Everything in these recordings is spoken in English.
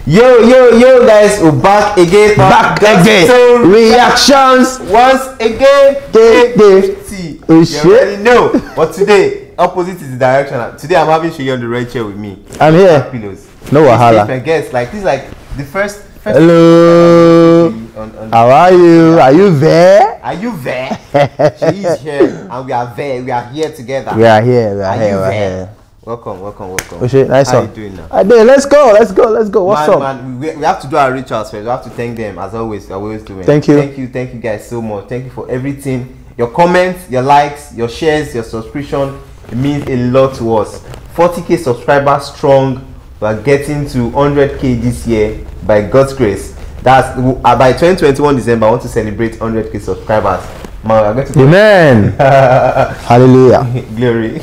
Yo, guys, we're back again. So reactions once again. Oh You shit! already know. But today, opposite is the direction. Today, I'm having Shey on the red chair with me. I'm here. Pillows. No wahala. My guest, like this, is like the first. Hello. How are you? Are you there? Are you there? She is here, and we are there. We are here together. We are here. Are you here? Welcome. Oh shit! Nice How one. you doing now? Let's go. What's up? Man, we have to do our rituals first. We have to thank them as always. I always do. Thank you guys so much. Thank you for everything. Your comments, your likes, your shares, your subscription. It means a lot to us. 40k subscribers strong. We are getting to 100k this year by God's grace. That's by 2021 December. I want to celebrate 100k subscribers. Man, we are going to. Amen. Hallelujah. Glory.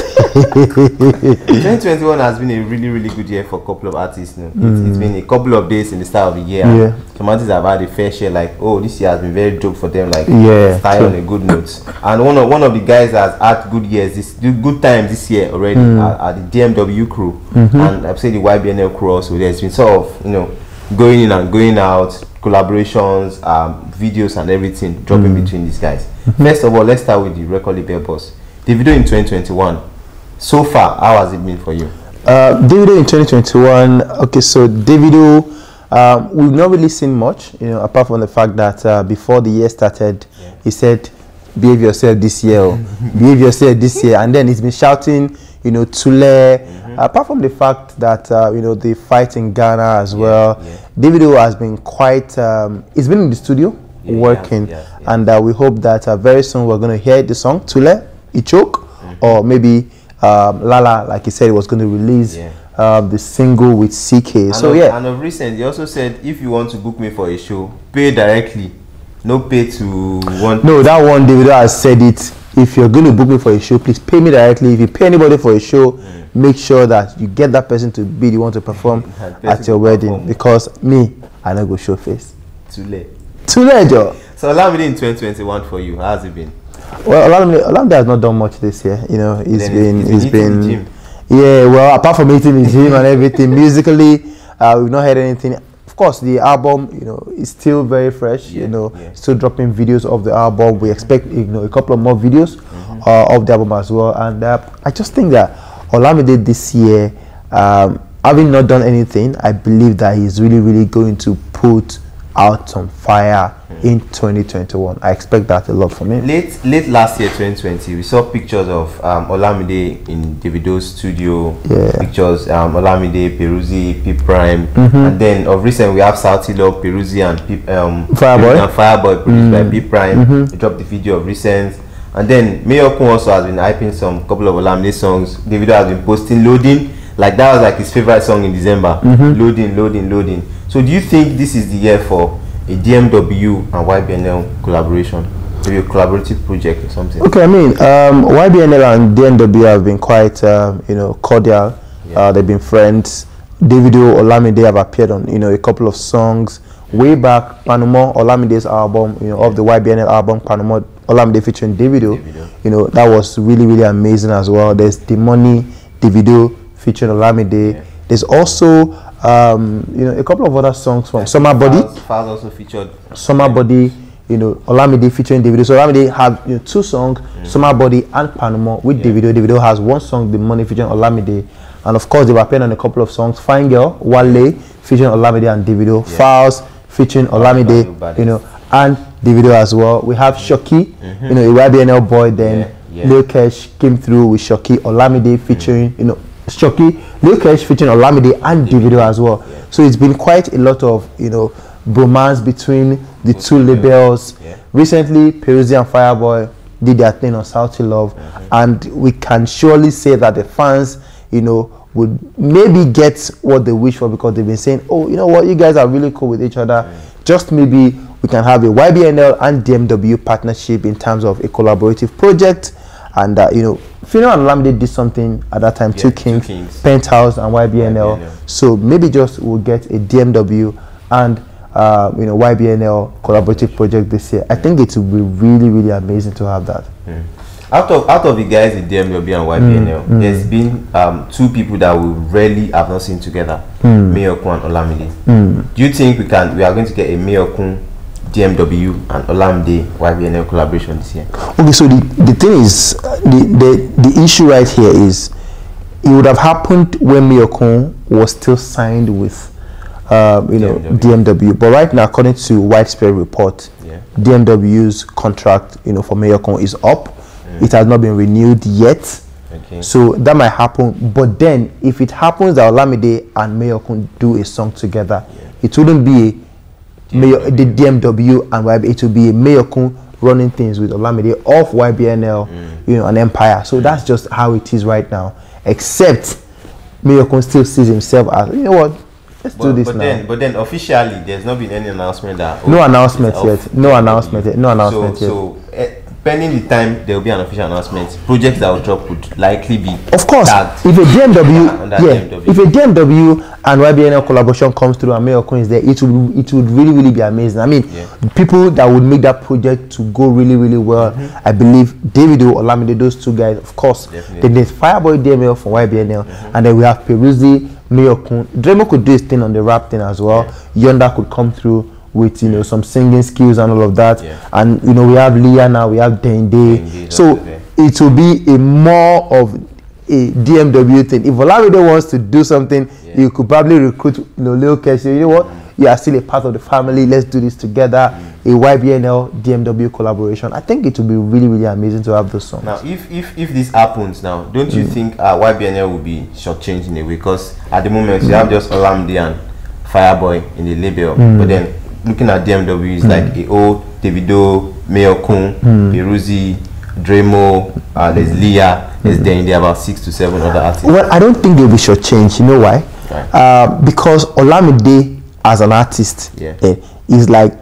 2021 has been a really good year for a couple of artists. It's been a couple of days in the start of the year. Yeah. Some artists have had a fair share, like, oh, this year has been very dope for them, like, yeah, on a good note. And one of the guys that has had good years, good time this year already, are the DMW crew, and I've said the YBNL crew also. There's been sort of, going in and going out, collaborations, videos and everything dropping between these guys. First of all, let's start with the record label boss. The video in 2021. So far, how has it been for you? Davido in 2021. Okay, so Davido, we've not really seen much, apart from the fact that before the year started, he said, "Behave yourself this year, behave yourself this year," and then he's been shouting, Tule. Apart from the fact that the fight in Ghana as well, Davido has been quite. He's been in the studio working, and we hope that very soon we're going to hear the song Tule, Ichoke, or maybe. Lala, like he said, he was going to release the single with CK. And of recent, he also said, if you want to book me for a show, pay directly, no pay to one. No, that one Davido has said it. If you're going to book me for a show, please pay me directly. If you pay anybody for a show, make sure that you get that person to be the one to perform at your wedding. Because me, I don't go show face. Too late, Joe. So allow me in 2021 for you. How's it been? Well, Olamide has not done much this year. He's been well, apart from eating the gym and everything, musically, we've not heard anything. Of course, the album, is still very fresh. Still dropping videos of the album. We expect, a couple of more videos of the album as well. And I just think that Olamide this year, having not done anything, I believe that he's really going to put out some fire in 2021. I expect that a lot from him. Late last year, 2020, we saw pictures of Olamide in Davido's studio. Pictures Olamide, Peruzzi, P Prime, and then of recent we have Sauti Love, Peruzzi and Fireboy produced by P Prime. They dropped the video of recent, and then Mayorkun also has been hyping some couple of Olamide songs. Davido has been posting Loading, like that was like his favorite song in December. Loading. So do you think this is the year for a DMW and YBNL collaboration, maybe a collaborative project or something? Okay, I mean, YBNL and DMW have been quite, cordial. They've been friends. Davido, Olamide have appeared on, a couple of songs. Way back, Panama, Olamide's album, of the YBNL album, Panama, Olamide featuring Davido. That was really amazing as well. There's The Money, Davido featuring Olamide. There's also a couple of other songs from Summer Body. Falz also featured Summer Body, Olamide featuring Davido. So Olamide have two songs, Summer Body and Panama with Davido. Davido has one song, The Money, featuring Olamide, and of course they were appearing on a couple of songs. Fine Girl, Wale featuring Olamide and Davido. Falz featuring Olamide, and Davido as well. We have Shoki, a YBNL boy. Then Lil Kesh came through with Shoki, Olamide featuring Shoki, Lil Kesh featuring Olamide and Davido as well. So it's been quite a lot of bromance between the two labels. Recently, Peruzzi and Fireboy did their thing on Sauti Love, and we can surely say that the fans, would maybe get what they wish for, because they've been saying, oh, you know what, you guys are really cool with each other. Just maybe we can have a YBNL and DMW partnership in terms of a collaborative project. And Phyno and Olamide did something at that time, Two Kings, Penthouse and YBNL. So maybe just we'll get a DMW and YBNL collaborative project this year. I think it will be really amazing to have that. Out of the guys in DMW and YBNL, there's been 2 people that we rarely have not seen together, Mayokun and Olamide. Do you think we are going to get a Mayokun, DMW and Olamide YBNL collaboration this year? Okay, so the thing is, the issue right here is it would have happened when Mayokun was still signed with DMW, but right now, according to widespread report, DMW's contract for Mayokun is up. It has not been renewed yet. Okay. So that might happen. But then if it happens that Olamide and Mayokun do a song together, it wouldn't be the DMW and YBNL. It would be Mayokun running things with Olamide off YBNL, and Empire. So that's just how it is right now. Except Mayokun still sees himself as, what, let's do this now. But then officially there's not been any announcement that no announcement yet. No announcement yet. So pending the time there will be an official announcement. Projects that will drop would likely be, of course, if a DMW if a DMW and YBNL collaboration comes through and Mayokun is there, it would really be amazing. I mean, people that would make that project to go really well, I believe Davido, Olamide, those 2 guys, of course. Then there's Fireboy DML from YBNL, and then we have Peruzzi, Mayokun. Dremo could do his thing on the rap thing as well. Yonda could come through with some singing skills and all of that, and we have Leah now, we have Dende, so it will be a more of a DMW thing. If Olamide wants to do something, you could probably recruit Lil Kessie. You know what, you are still a part of the family, let's do this together. A YBNL DMW collaboration, I think it will be really amazing to have those songs. Now if this happens now, don't you think YBNL will be shortchanged in a way? Because at the moment you have just Olamide and Fireboy in the label, but then looking at DMW is like a old Davido, Mayokun, Peruzzi, Dremo, there's Leah, there's Dende, about 6 to 7 other artists. Well, I don't think they'll be shortchanged. You know why? Right. Because Olamide as an artist is like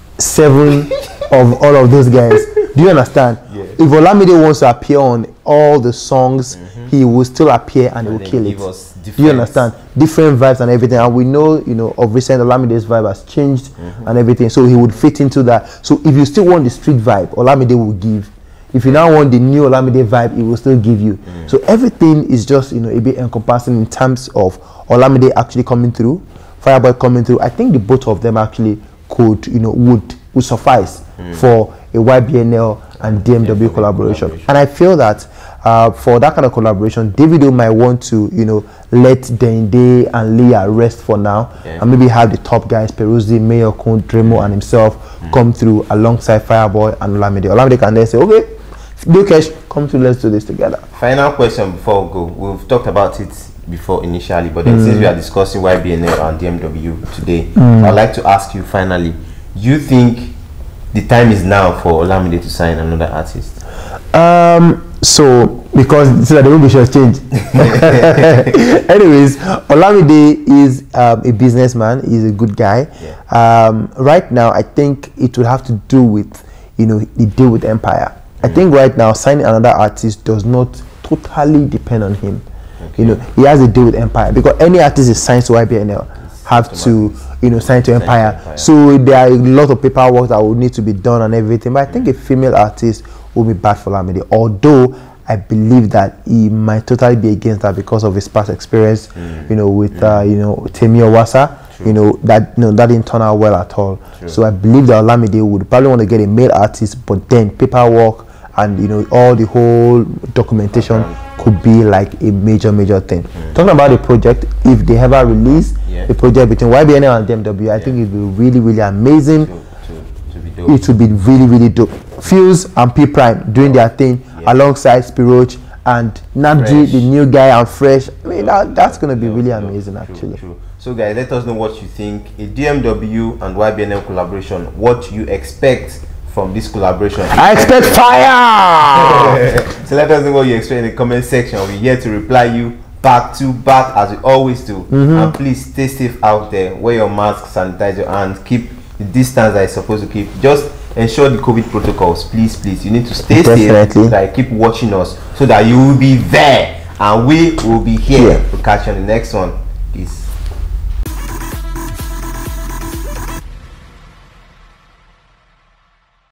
7 of all of those guys. Do you understand? If Olamide wants to appear on all the songs, he will still appear and he will kill it. Do you understand? Different vibes and everything, and we know, of recent Olamide's vibe has changed and everything, so he would fit into that. So if you still want the street vibe, Olamide will give. If you now want the new Olamide vibe, he will still give you. So everything is just a bit encompassing in terms of Olamide actually coming through, Fireboy coming through. I think the both of them actually could would suffice for a YBNL and DMW collaboration. And I feel that for that kind of collaboration, Davido might want to let Dende and Leah rest for now, and maybe have the top guys, Peruzzi, Mayokun, Dremo and himself come through alongside Fireboy and Olamide. Olamide can then say, okay, Lil Kesh, come through, let's do this together. Final question before we go. We've talked about it before initially, but then since we are discussing YBNL and DMW today, I'd like to ask you finally, you think the time is now for Olamide to sign another artist? So because so that they will be shortchanged. Anyways, Olamide is a businessman. He's a good guy. Right now, I think it would have to do with the deal with Empire. I think right now signing another artist does not totally depend on him. He has a deal with Empire, because any artist is signed to YBNL have to sign to Empire. So there are a lot of paperwork that will need to be done and everything. But I think a female artist will be bad for Olamide, although I believe that he might totally be against that because of his past experience with Temi Owasa. That didn't turn out well at all. So I believe that Olamide would probably want to get a male artist, but then paperwork and all the whole documentation could be like a major thing. Talking about the project, if they ever release a project between YBNL and DMW, I think it will be really amazing. It would be really dope. Fuse and P Prime doing their thing alongside Spiroch and Nabji, the new guy, and Fresh. I mean, that's going to be really amazing, actually. So guys, let us know what you think. A DMW and YBNL collaboration, what you expect from this collaboration. I expect fire! So let us know what you expect in the comment section. We're here to reply you back to back as we always do. And please stay safe out there. Wear your mask, sanitize your hands, keep the distance that you're supposed to keep. Just ensure the COVID protocols. Please, you need to stay safe. So that you keep watching us, so that you will be there and we will be here to catch you on the next one. Peace.